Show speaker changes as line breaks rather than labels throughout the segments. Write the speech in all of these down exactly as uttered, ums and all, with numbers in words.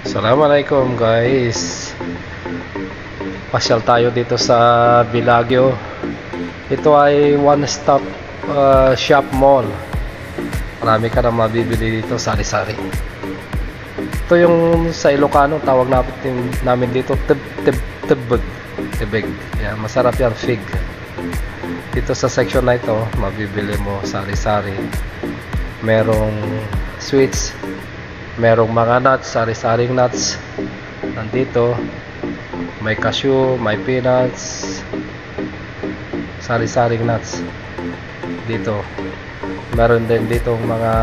Assalamualaikum guys. Pasyal tayo dito sa Bellagio. Ito ay one-stop uh, shop mall. Marami ka na mabibili dito, sari-sari. Ito yung sa Ilocano, tawag natin namin dito tib tib tibig. Tibig. Yan, masarap yan, fig. Dito sa section na ito, mabibili mo sari-sari. Merong sweets, merong mga nuts, sari-saring nuts. Nandito may cashew, may peanuts, sari-saring nuts. Dito meron din dito mga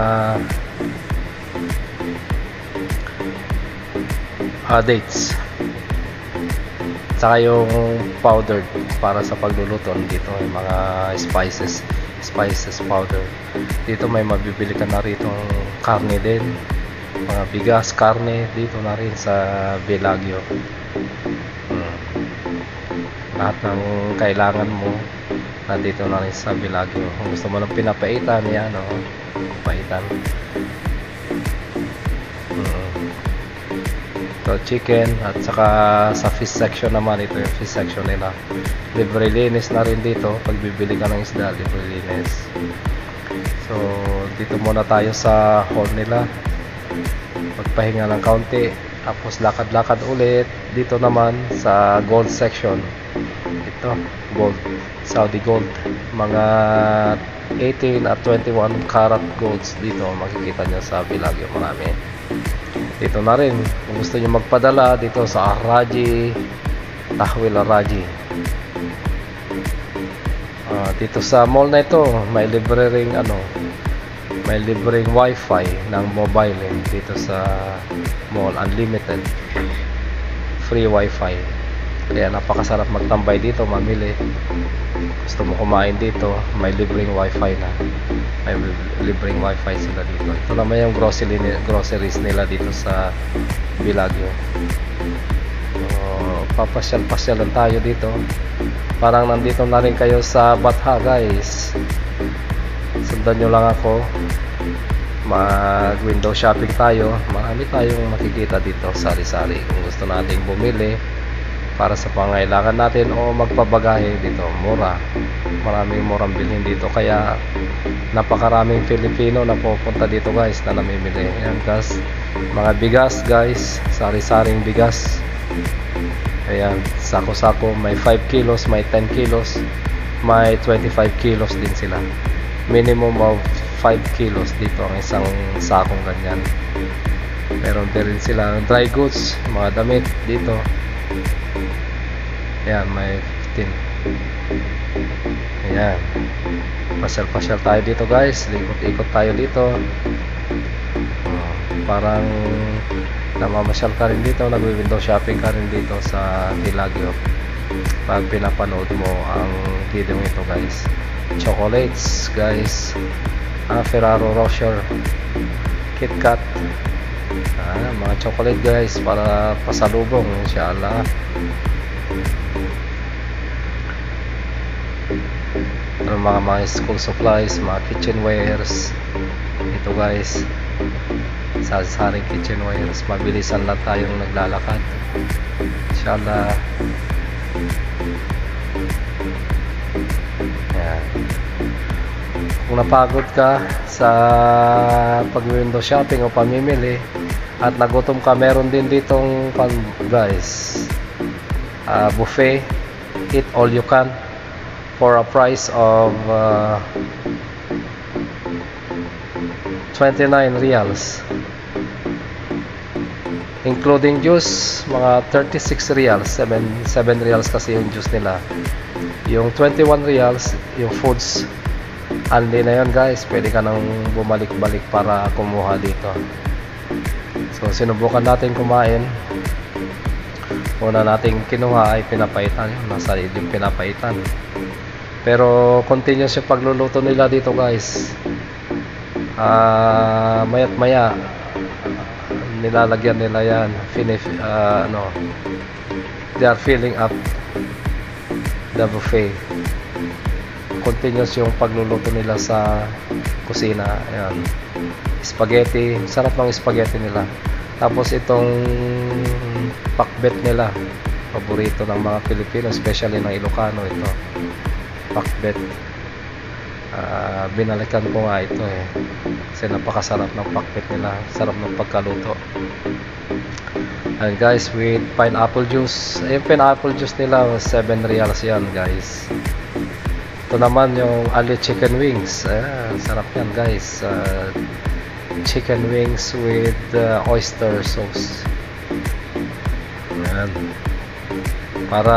uh, dates, saka yung powdered para sa pagluluto. Dito yung mga spices spices powder. Dito may mabibili ka na rito karne din, mga bigas, karne. Dito na rin sa Bellagio. hmm. Lahat ng kailangan mo nandito na rin sa Bellagio. Kung gusto mo ng pinapaitan, yan o, oh, paitan. hmm. So chicken, at saka sa fish section naman, ito yung fish section nila. Libre linis na rin dito. Pag bibili ka ng isda, libre linis. So dito muna tayo sa hall nila, magpahinga ng kaunti, tapos lakad-lakad ulit. Dito naman sa gold section, ito gold, Saudi gold, mga eighteen at twenty-one karat golds. Dito makikita nyo sa Bellagio, marami. Dito na rin kung gusto nyo magpadala dito sa Al-Rajhi, Tahwil Al-Rajhi. Uh, dito sa mall na ito, may libre ring ano, may libreng wifi ng mobile eh. Dito sa mall, unlimited free wifi. Kaya napakasarap magtambay dito, mamili. Gusto mo kumain dito, may libreng wifi na. May libreng wifi sila dito. Ito naman yung grocery, groceries nila dito sa Bellagio. So, papasyal-pasyal lang tayo dito. Parang nandito na rin kayo sa Batha guys. Sundan nyo lang ako, mag window shopping tayo. Marami tayong makikita dito, sari-sari. Kung gusto nating bumili para sa pangailangan natin o magpabagahe dito, mura. Maraming murang bilhin dito, kaya napakaraming Filipino na pupunta dito guys, na namimili. Yan guys, mga bigas guys, sari-saring bigas. Ayan, sako-sako, may five kilos, may ten kilos, may twenty-five kilos din sila. Minimum of five kilos dito ang isang sakong ganyan. Meron din sila dry goods, mga damit dito. Ayan, may fifteen. Ayan, pasyal-pasyal tayo dito guys, ikot-ikot tayo dito. uh, Parang namamasyal ka rin dito, nag-window shopping ka rin dito sa Bellagio pag pinapanood mo ang video ito guys. Chocolates guys, ah, Ferrero Rocher, Kit Kat, ah, mga chocolate guys para pasalubong inshallah. Ano, mga mga school supplies, mga kitchenwares ito guys, sari-saring kitchenwares. Mabilisan lang tayong naglalakad inshallah. Yan. Kung napagod ka sa pag-window shopping o pamimili at nagutom ka, meron din ditong pan guys, uh, buffet, eat all you can for a price of uh, twenty-nine reals, including juice, mga thirty-six reals, seven reals kasi yung juice nila. Yung twenty-one reals yung foods, only na yun guys. Pwede ka nang bumalik-balik para kumuha dito. So sinubukan natin kumain. Una nating kinuha ay pinapaitan, nasa yung pinapaitan. Pero continuous yung pagluluto nila dito guys. uh, Mayat maya nilalagyan nila yan, finish, uh, ano, they are filling up the buffet. Continuous yung pagluluto nila sa kusina. Ayan, spaghetti, sarap ng spaghetti nila. Tapos itong pakbet nila, paborito ng mga Pilipino, especially ng Ilocano, ito pakbet. Uh, binalikan ko nga ito eh, kasi napakasarap ng pakbet nila, sarap ng pagkaluto. And guys, with pineapple juice, yung pineapple juice nila seven reals yan guys. Ito naman yung Ali chicken wings, ah, sarap yan guys. uh, chicken wings with uh, oyster sauce. Ayan. Para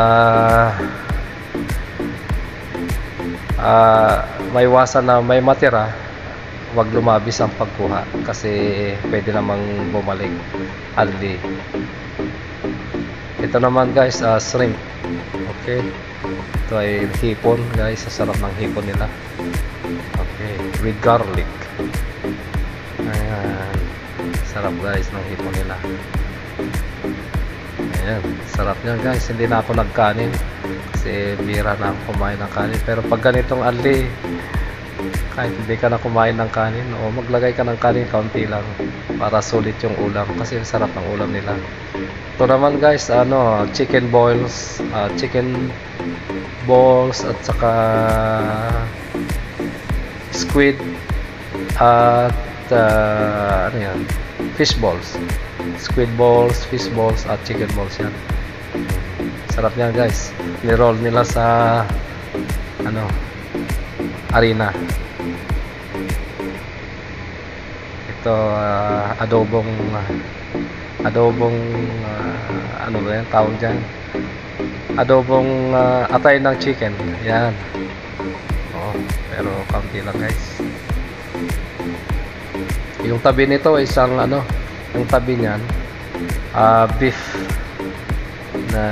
uh, may iwasan na may matira, wag lumabis ang pagkuha kasi pwede namang bumalik Ali. Ito naman guys, uh, shrimp. Okay, ito ay hipon guys, sarap ng hipon nila. Okay, with garlic. Ayan, sarap guys ng hipon nila. Ayan, sarap niya guys. Hindi na ako nagkanin kasi bira na ako kumain ng kanin. Pero pag ganitong Ali, kahit hindi ka na kumain ng kanin, o maglagay ka ng kanin kaunti lang para sulit yung ulam kasi sarap ng ulam nila. Ito naman guys, ano, chicken boils, uh, chicken balls at saka squid at uh, ano yan, fish balls. Squid balls, fish balls at chicken balls yan. Sarap niya guys. Ni-roll nila sa ano, harina. Ito uh, adobong uh, adobong uh, ano ba yan tawag dyan, adobong uh, atay ng chicken yan. Oh, pero kaunti lang guys. Yung tabi nito isang ano, yung tabi niyan uh, beef na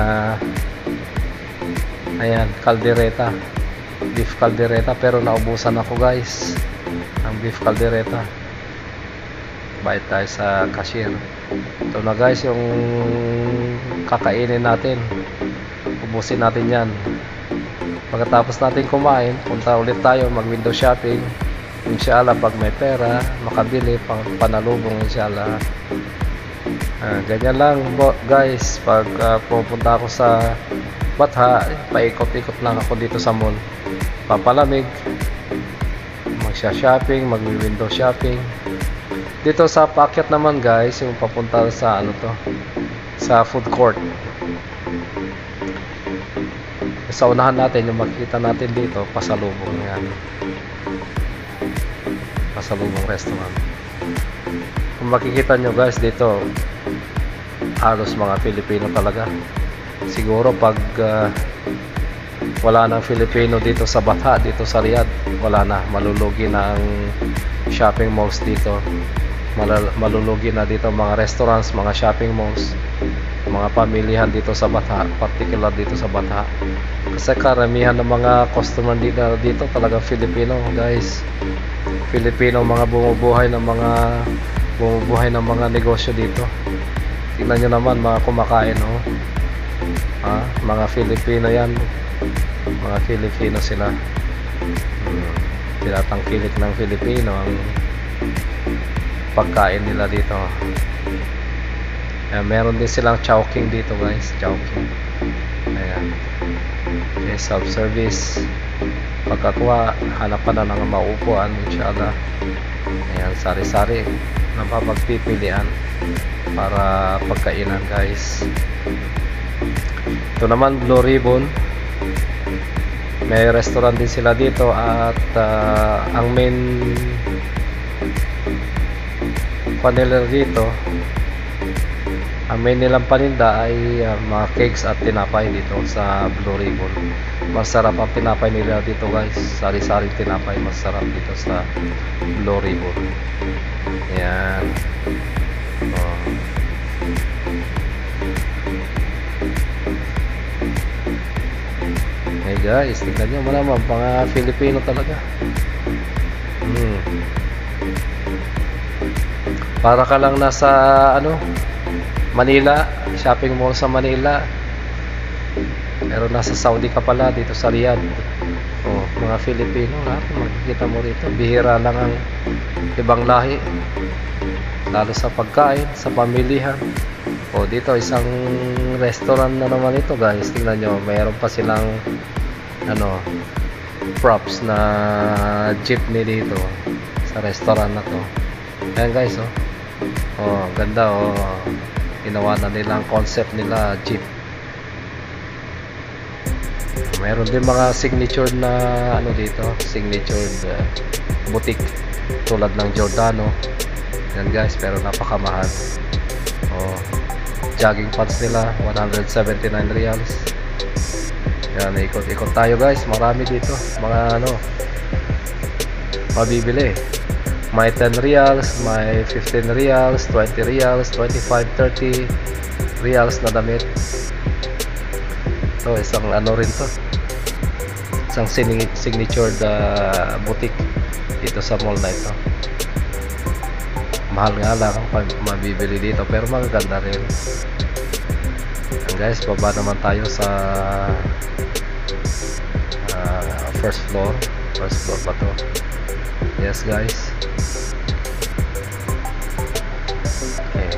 ayan, caldereta, beef caldereta, pero naubusan ako guys ang beef caldereta. Bayad tayo sa cashier. Ito na guys yung kakainin natin, ubusin natin yan. Pagkatapos natin kumain, punta ulit tayo mag window shopping inshallah pag may pera, makabili pang panalubong inshallah. Ah, ganyan lang guys, pag uh, pupunta ako sa Batha, paikot-ikot lang ako dito sa mall, papalamig, magsha-shopping, mag-window shopping. Dito sa paakyat naman guys, yung papunta sa ano to, sa food court. Sa unahan natin, yung makikita natin dito, pasalubong yan, pasalubong restaurant. Kung makikita nyo guys dito, halos mga Filipino talaga. Siguro pag uh, wala nang Filipino dito sa Batha, dito sa Riyadh, wala na, malulugi na ang shopping malls dito. Malal malulugi na dito mga restaurants, mga shopping malls, mga pamilihan dito sa Batha, particular dito sa Batha. Kasi karamihan ng mga customer dito, dito talagang Filipino guys. Filipino mga bumubuhay ng mga bumubuhay ng mga negosyo dito. Tingnan nyo naman mga kumakain, oh. Ha? Mga Filipino yan, mga Filipino sila. hmm. Tinatangkilik ng Filipino ang pagkain nila dito. Ayan, meron din silang chowking dito guys, chowking. Ayan, okay, self-service. Pagkakuha, hanap ka na ng maupuan inshallah. Ayan, sari-sari na mapagpipilian para pagkainan guys. Ito naman Blue Ribbon, may restaurant din sila dito at uh, ang main panila dito, ang main nilang paninda ay uh, mga cakes at tinapay dito sa Blue Ribbon. Masarap ang tinapay nila dito guys, sari-sari tinapay, masarap dito sa Blue Ribbon. Ayan, oh. Hey guys, tignan nyo mo naman, mga Filipino talaga. hmm. Para ka lang nasa ano, Manila, shopping mall sa Manila, pero nasa Saudi ka pala, dito sa Riyadh. Oh, mga Filipino lahat makikita mo rito. Bihira lang ang ibang lahi, lalo sa pagkain, sa pamilihan. Oh, dito isang restaurant na naman ito, guys. Tingnan nyo, mayroon pa silang ano, props na jeepney dito sa restaurant na to. Ayan, guys, oh. Oh, ganda, oh. Ginawa na nila ang concept nila, jeep. Meron din mga signature na ano dito, signature uh, boutique tulad ng Giordano. Yan, guys, pero napakamahal. Oh, jogging pants nila one hundred seventy-nine reals. Yan, ikot-ikot tayo, guys. Marami dito mga ano mabibili. May ten reals, may fifteen reals, twenty reals, twenty-five, thirty reals na damit. So, isang ano rin to, isang signature uh, boutique dito sa mall na ito. Mahal nga lang ang mabibili dito, pero magaganda rin. And guys, baba naman tayo sa uh, first floor. First floor pa to. Yes, guys. Okay.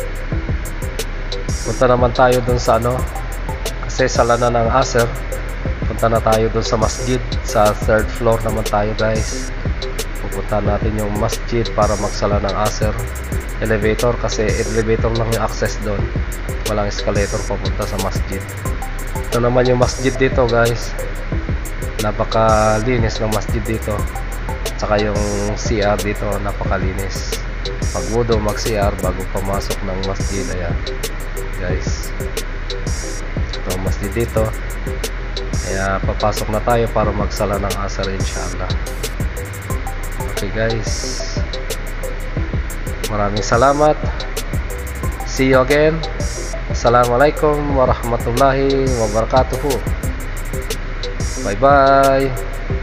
Punta naman tayo dun sa ano, kasi sala na ng Acer. Punta na tayo dun sa masjid. Sa third floor naman tayo, guys. Pupunta natin yung masjid para magsala ng Acer. Elevator, kasi elevator lang yung access doon, walang escalator papunta sa masjid. Ito naman yung masjid dito, guys. Napakalinis ng masjid dito. Saka yung C R dito, napakalinis. Pag wudu, mag C R bago pumasok ng masjid. Ayan, guys, ito ang masjid dito. Kaya papasok na tayo para magsala ng Acer, inshallah. Okay, guys, maraming salamat. See you again. Assalamualaikum warahmatullahi wabarakatuh. Bye bye.